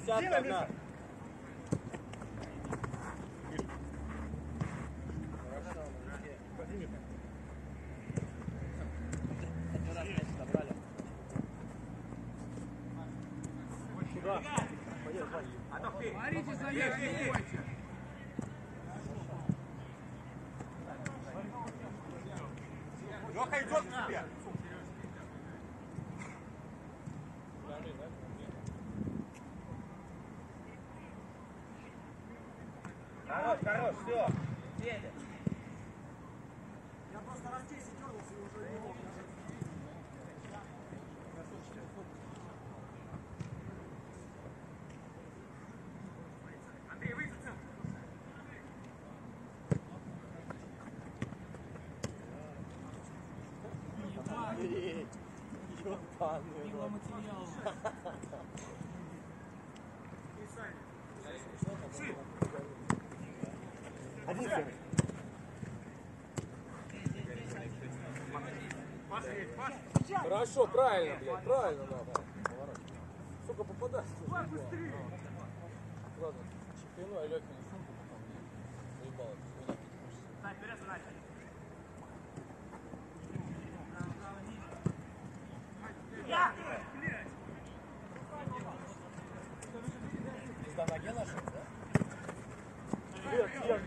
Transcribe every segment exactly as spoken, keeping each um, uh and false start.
Десятка одна. Смотрите, заезд, не бойте. Леха идет к тебе. Хорош, хорош, все. Я просто раз десять дернулся и уже не мог. Андрей, выйди. Один семь. Хорошо, правильно, блядь, правильно надо. Сука, попадаешь. Давай быстрее. Ладно, чемпиону, а Лёхину сумку потом заебало. Дай, вперед, Дай. Я! Пизда ноге нашел, да? Вверх, вверх.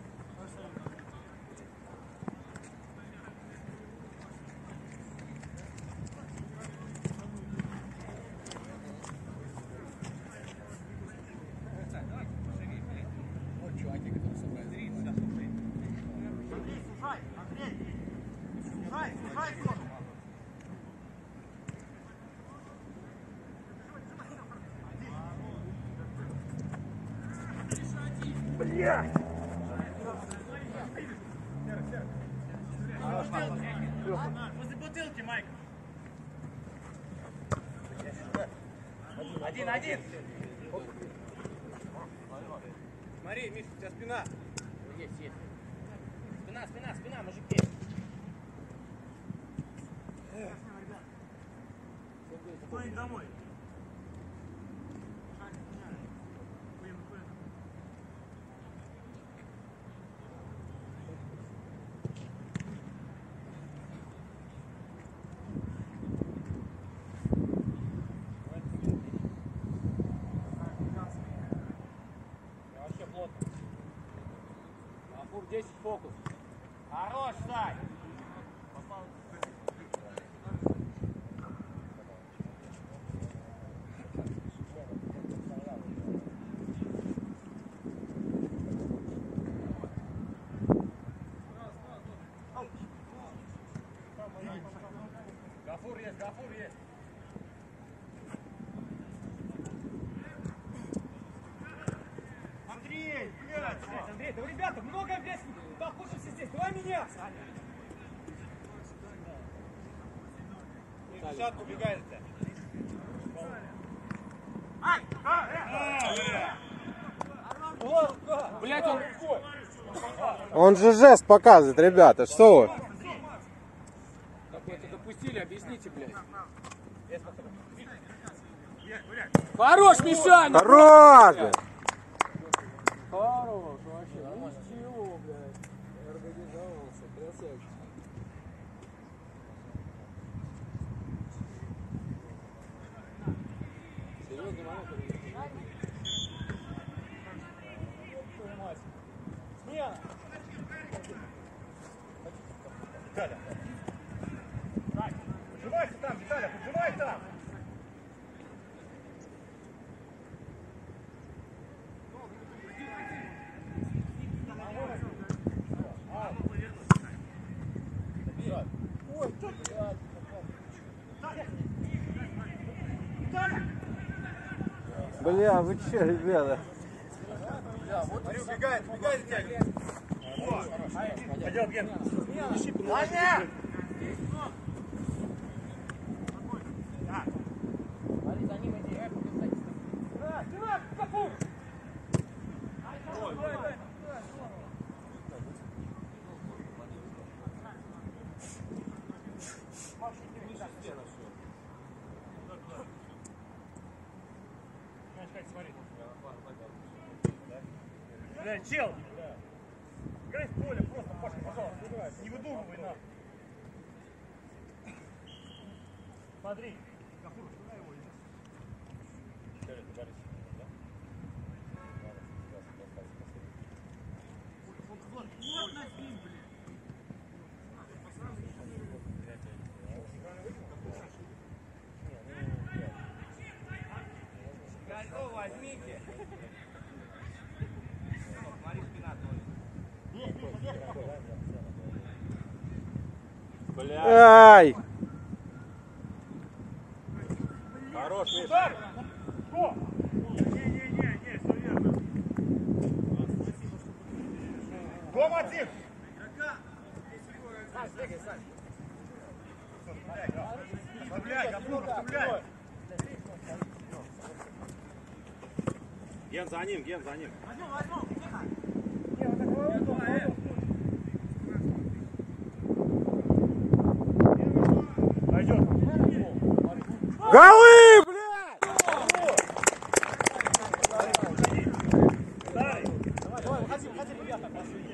Вот чуваки, которые собрались. Андрей, сужай, Андрей! Сужай, сужай зону! Блядь! Возле бутылки, Майк! Один, один! Смотри, Миш, у тебя спина. Есть, есть. Спина, спина, спина, мужики! Кто-нибудь домой? Вообще плотно. Афур десять фокус. Хорош, Сай! Гафур есть, Гафур есть. Андрей, блядь! Андрей, да ребята, много, блядь, находимся здесь, давай меняться! Десятку убегаете. Ай! Блять, он... Он же жест показывает, ребята, что вы? Какой-то допустили, объясните, блядь. Хорош, Мишаня! Хорош! блядь. Хорош, вообще. Ну чего, блядь. Организовался, красавчик. Серьезный момент. Смена. Виталя. Поджимайся там, Виталя, поджимай там. Ой, тут, Бля, вы че, ребята? Смотри, убегает, убегает, затягивает. Пойдем, Ген. Ваня! Бля, чел! Играй в поле, просто, Паша, пожалуйста. Не выдумывай нам. Смотри. Кольцо возьмите. Смотри, спина тоже. Ай! Хорош, Миша. Что? Не-не-не, все верно. Дом один. Сань, бегай, Сань. Оставляй, Гаврюк, оставляй. Ген за ним, Ген за ним. Возьмем, возьмем, тихо. Пойдет. Голы, блядь! Старый. Давай, давай, выходи, выходи, ребята.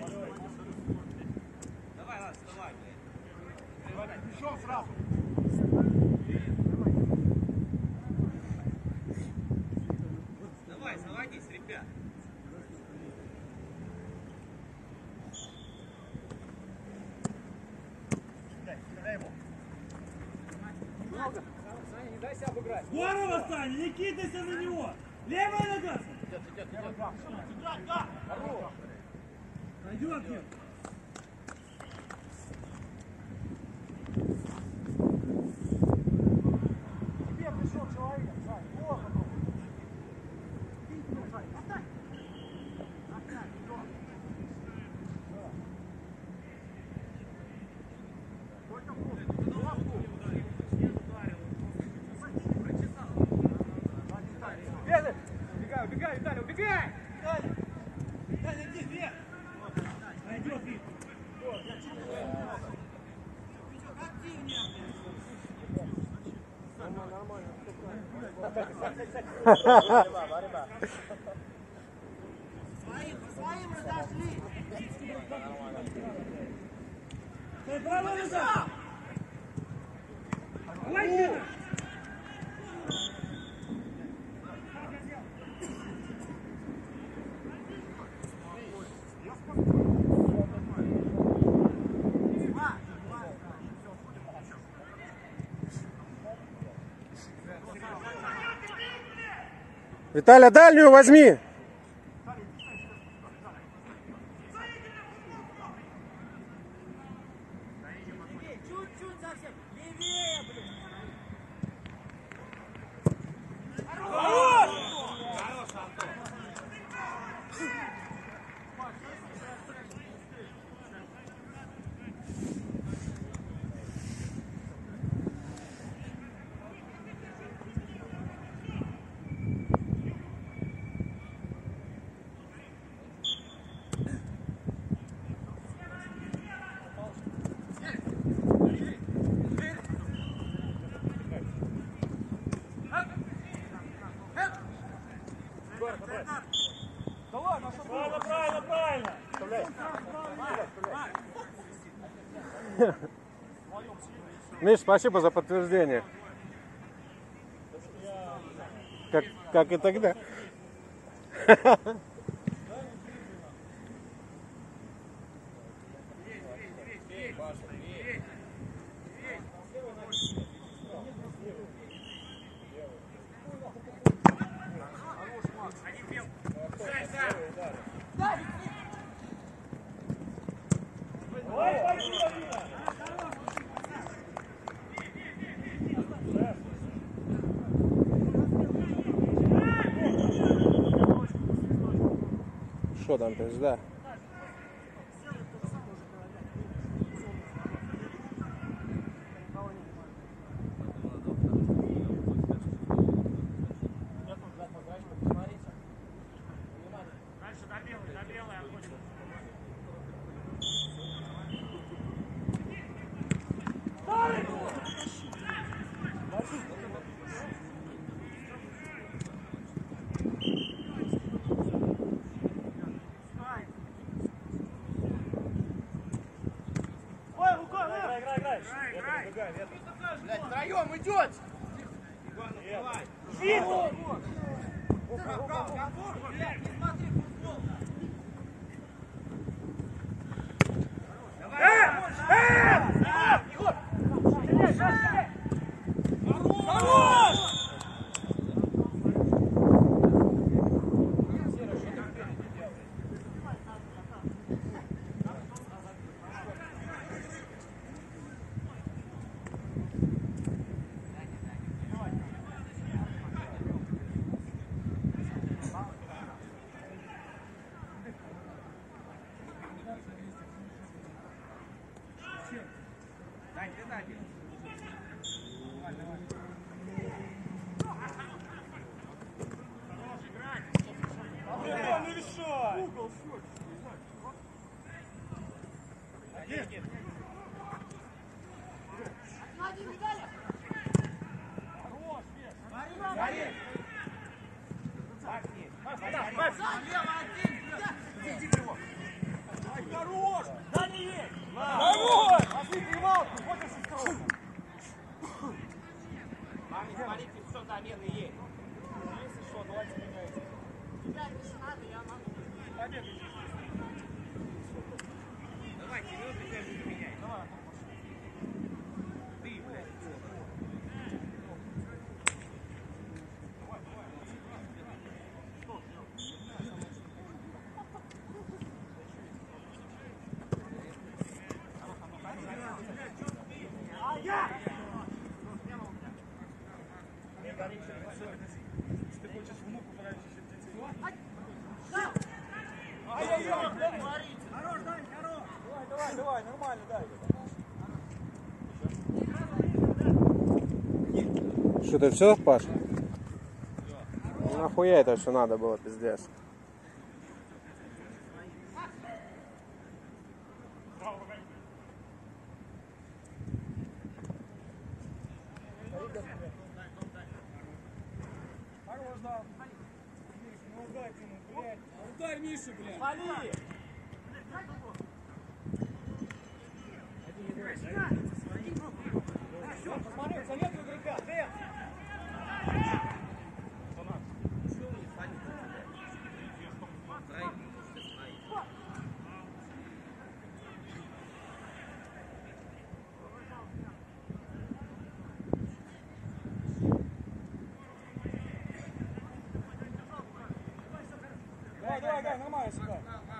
Давай, ладно, вставай, блядь. Пришел сразу. Давай, заводись, ребят. Стреляй его. Саня, не дай себя обыграть. Здорово, Саня, не кидайся на него! Левая нога! Пойдет, Ген. Тебе пришел человек, Сань, вот он. Отдай. Отдай, идем. Убегай, убегай, Виталий, убегай! Саня, иди вверх! Пойдет, Вик. Своим разошли! Стой, правая нога! Давай, Гена! Виталя, дальнюю возьми! Чуть-чуть совсем! Левее, блин! Да ладно, что Правильно, правильно, правильно. Миш, спасибо за подтверждение. Как, как и тогда. Ой, спасибо, Вита. Что там, пизда? Дальше до белой, до белой отходим. уйдет! Витя! Хорош! Да не есть! Хорош! Возьми перевалку, ходишь в сторону. Маме, смотрите, все, замены есть. Если что, давайте меняйте. Ребят, если надо, я могу. Побег. Давайте, минуты я буду менять. Давай. Ты, блядь. Ты хочешь внуку понравиться детей? Ай-яй-яй! Хорош, Дань, хорош! Давай, давай, давай, нормально, дай. Что, ты все, Паш? Ну, нахуя это все надо было, пиздец. Ударь Мишу, блядь. Вали! Посмотри, советую игрока. Дэн. Давай, давай, давай, нормально сюда.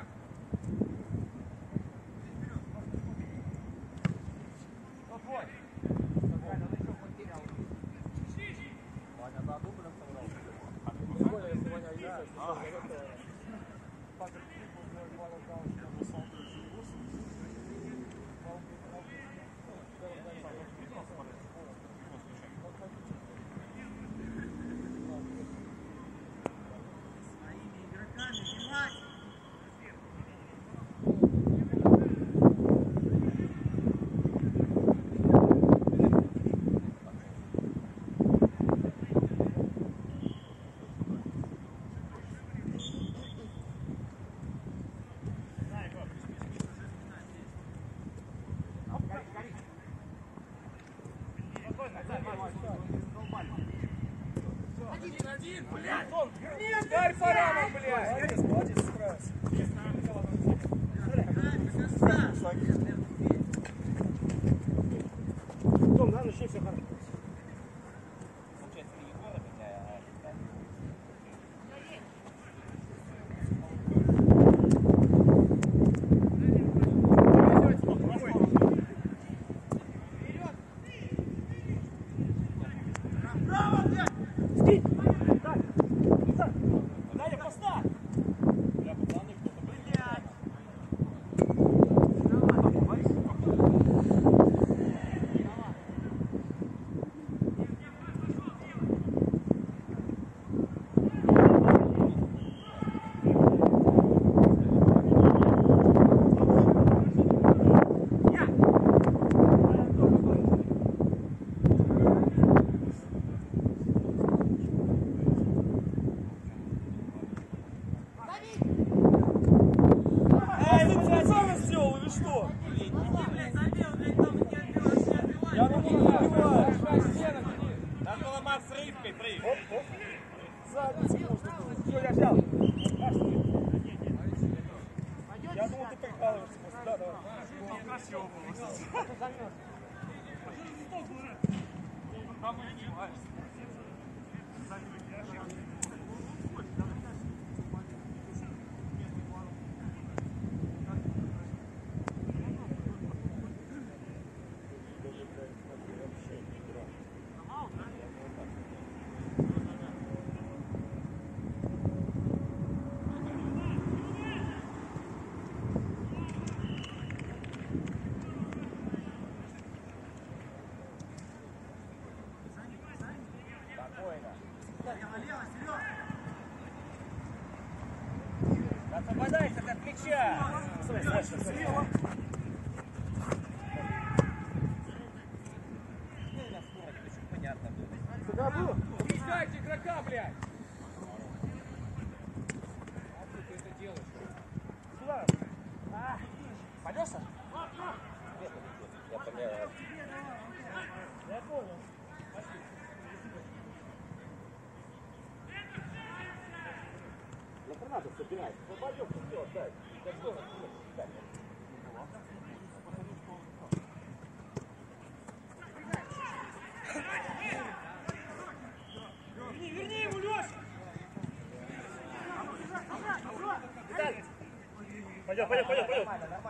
Один, блядь! Нет, дай параму, блядь! Молодец, справился. Том, да, начни все хорошо. Я думаю, проигрывай, проигрывай. Оп, оп. Задницу можно было. Все, я взял. Я думал, ты прикалываешься просто. Да, давай. Красиво было. Там и одеваешься. Освободайся от плеча. Понятно было. Куда было? Пускайте игрока, блядь. А ты это делаешь? Куда? Пойдешься? Я понял. Я понял. Надо собирать. Пойдем, все, дай. Верни, верни ему, Леша! Пойдем, пойдем, пойдем, пойдем.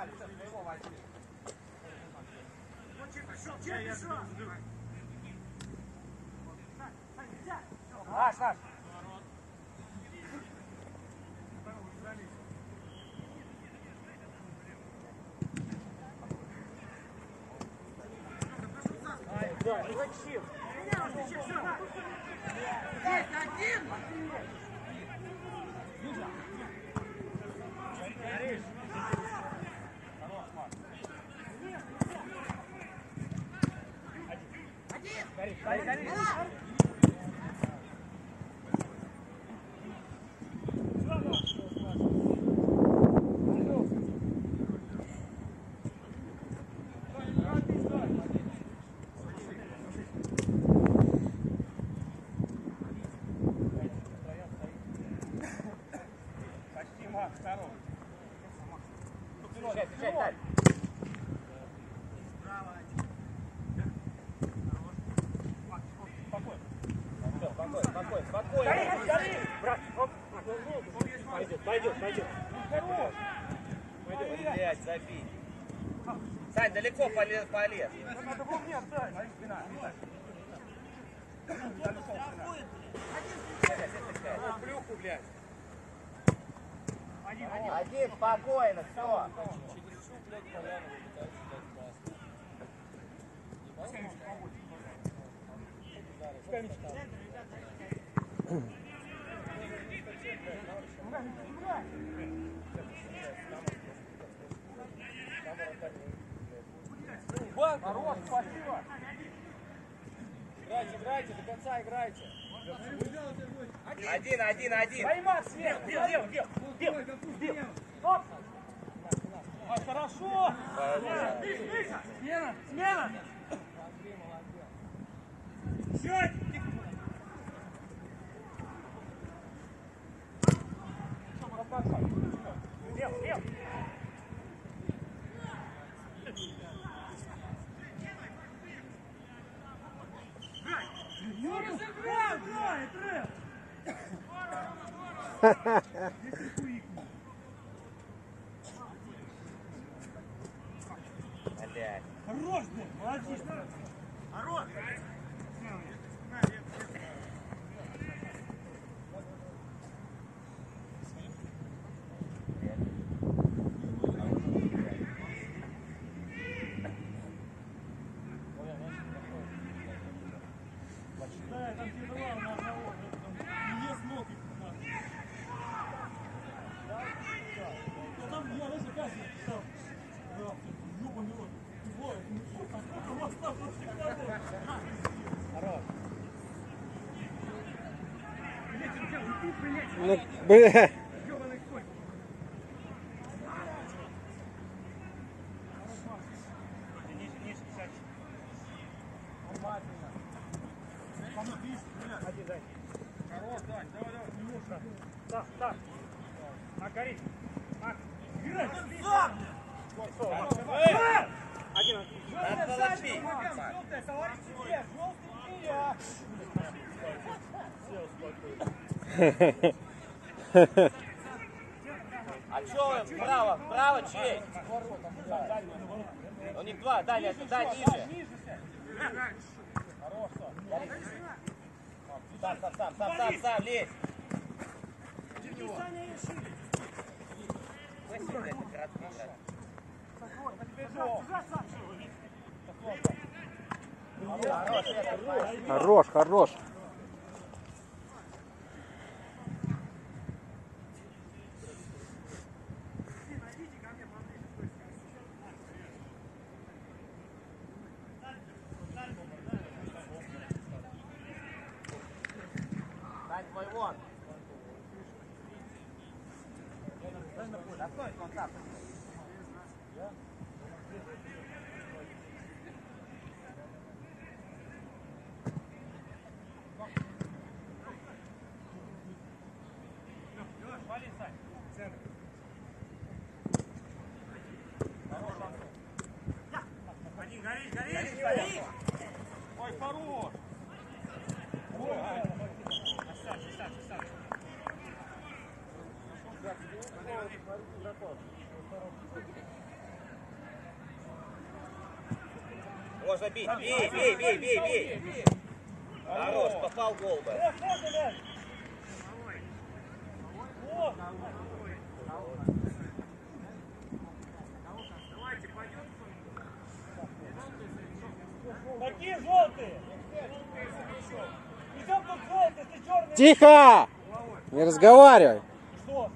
Наш, наш. Пойдет, пойдет. Блять, забей. Сань, далеко полез, полез. Надо был нет, Сань. Плюху, блядь. Один, один. Один, спокойно, все. Хорош, спасибо. Играйте, играйте, до конца играйте. Один, один, один. Поймать сверху. Дел, дел, дел. Дел, дел. Стоп. А, хорошо. Смена, смена. Сядь. Дел, дел. Ну разыграл, играет, Рэп! Блядь. Хорош, блин, молодец! Хорош! Да, там где-то на одного, там не смог их. Да там я даже Кася писал. Да, ёбаный рот. Ой, ну вот так вот всегда было. Хорош. Ну, бля. Ёбаный конь. Ниже, ниже, сядь. Внимательно. Помог, видишь, блядь. Так, так. Мак, гори. Мак. Один. Желтая, сзади, помогаем. Желтая, товарищ тебе. Желтый тебе. А чё вы? Вправо, вправо чей? У них два, дальше, да, ниже. Сам, сам, сам, сам, сам, сам, лезь. Хорош, хорош. Дань твой вон. Достой контакт. Один, гори, гори, гори. Ой, хорош! Оставь, оставь, оставь. О, забить. Бей, бей, бей, бей, бей. Хорош, попал гол бы. Какие желтые? Идем тут желтые, ты черный. Тихо! Не разговаривай. Что?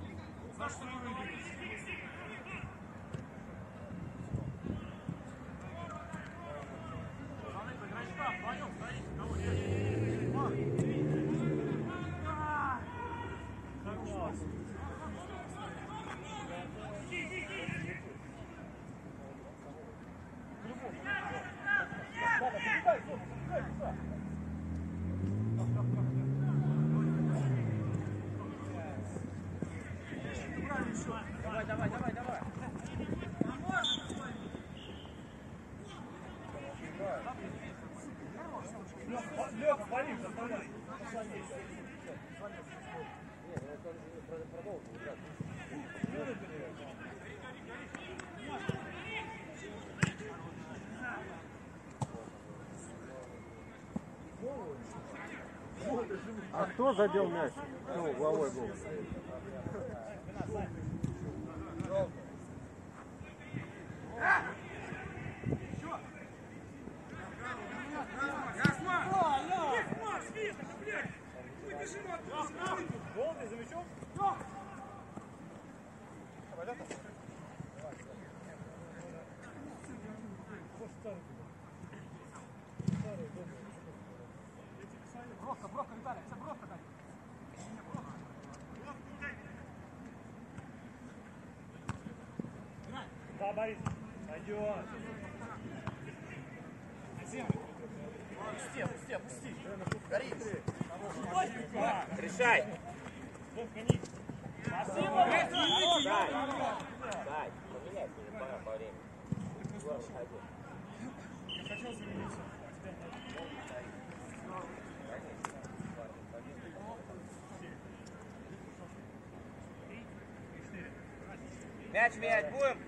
Давай, давай, давай, давай. Лёха, полив, заставляй. А кто задел мяч? Ну, головой был. Желтый за мячом? Бровка, бровка, Виталий, это бровка, дай. Да, Борис. Пойдет. Пусти, пусти, пусти. Гори. Решай. Спасибо, Дай. Дай. Поменяй, пора по времени. Егор, выходи. Я хотел замениться. Мяч менять будем?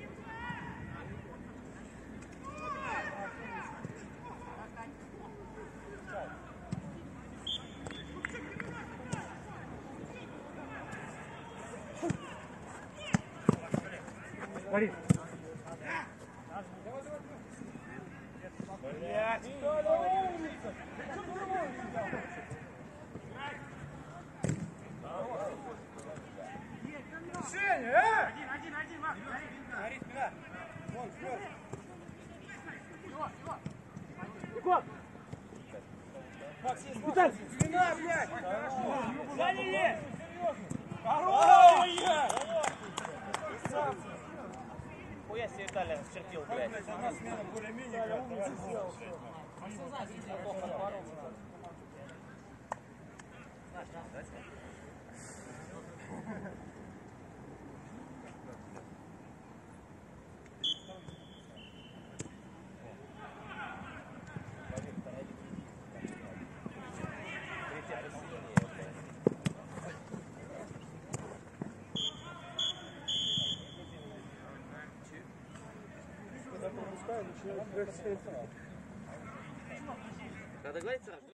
Борис. Блять. Женя, э! Один, один, один, Макс. Гори, спина. Вон, вперед. Бегом. Виталь, спина, блядь. Сзади есть. Хорош! Хуя себе Виталий расчертил, блядь. Одна смена более-менее. пускай начинает играть. Надо говорить сразу.